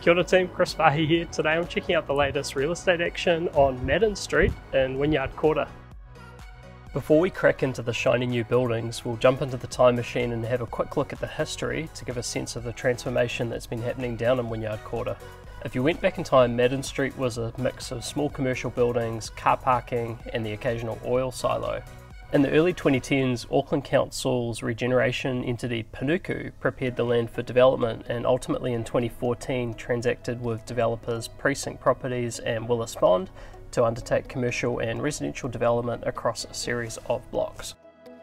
Kia ora team, Chris Farhi here. Today I'm checking out the latest real estate action on Madden Street in Wynyard Quarter. Before we crack into the shiny new buildings, we'll jump into the time machine and have a quick look at the history to give a sense of the transformation that's been happening down in Wynyard Quarter. If you went back in time, Madden Street was a mix of small commercial buildings, car parking and the occasional oil silo. In the early 2010s, Auckland Council's regeneration entity Panuku prepared the land for development and ultimately in 2014 transacted with developers Precinct Properties and Willis Bond to undertake commercial and residential development across a series of blocks.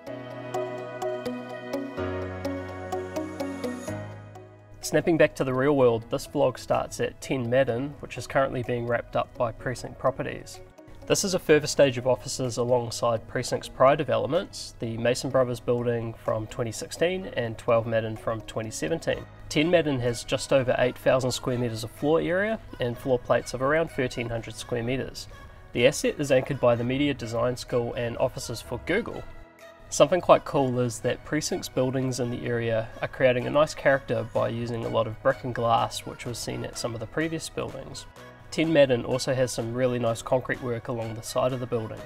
Snapping back to the real world, this vlog starts at 10 Madden, which is currently being wrapped up by Precinct Properties. This is a further stage of offices alongside Precinct's prior developments, the Mason Brothers building from 2016 and 12 Madden from 2017. 10 Madden has just over 8,000 square metres of floor area and floor plates of around 1,300 square metres. The asset is anchored by the Media Design School and offices for Google. Something quite cool is that Precinct's buildings in the area are creating a nice character by using a lot of brick and glass, which was seen at some of the previous buildings. 10 Madden also has some really nice concrete work along the side of the building.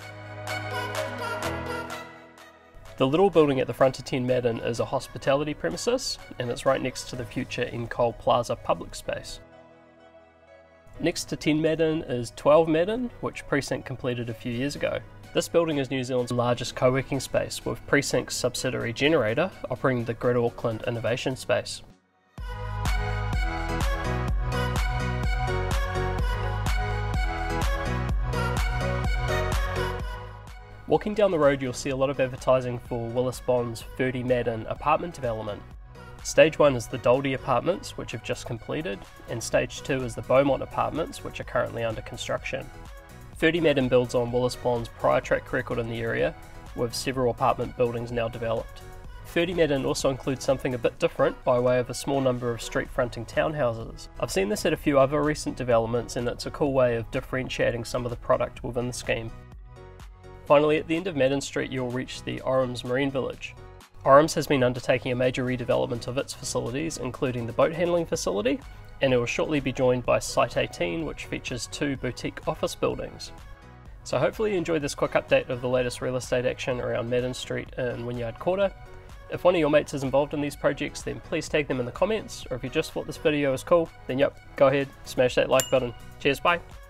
The little building at the front of 10 Madden is a hospitality premises and it's right next to the future Encol Plaza public space. Next to 10 Madden is 12 Madden, which Precinct completed a few years ago. This building is New Zealand's largest co-working space, with Precinct's subsidiary Generator operating the Greater Auckland Innovation Space. Walking down the road you'll see a lot of advertising for Willis Bond's 30 Madden apartment development. Stage 1 is the Doldy Apartments, which have just completed, and Stage 2 is the Beaumont Apartments, which are currently under construction. 30 Madden builds on Willis Bond's prior track record in the area, with several apartment buildings now developed. 30 Madden also includes something a bit different by way of a small number of street fronting townhouses. I've seen this at a few other recent developments and it's a cool way of differentiating some of the product within the scheme. Finally, at the end of Madden Street you'll reach the Orams Marine Village. Orams has been undertaking a major redevelopment of its facilities, including the boat handling facility, and it will shortly be joined by Site 18, which features 2 boutique office buildings. So hopefully you enjoyed this quick update of the latest real estate action around Madden Street in Wynyard Quarter. If one of your mates is involved in these projects, then please tag them in the comments, or if you just thought this video was cool, then yep, go ahead, smash that like button. Cheers, bye!